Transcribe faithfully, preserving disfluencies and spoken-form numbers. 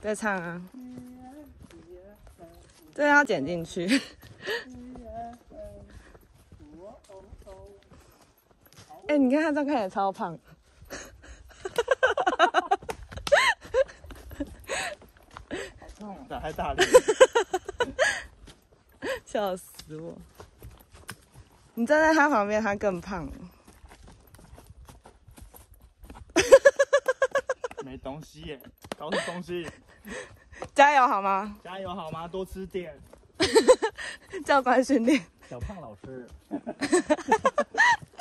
再唱啊！这要剪进去。哎、欸，你看他这样看起来超胖。 打太大力， 笑死我！你站在他旁边，他更胖。 没东西耶，搞什么东西？ 加油好吗？ 加油好吗？多吃点。 教官训练。 小胖老师。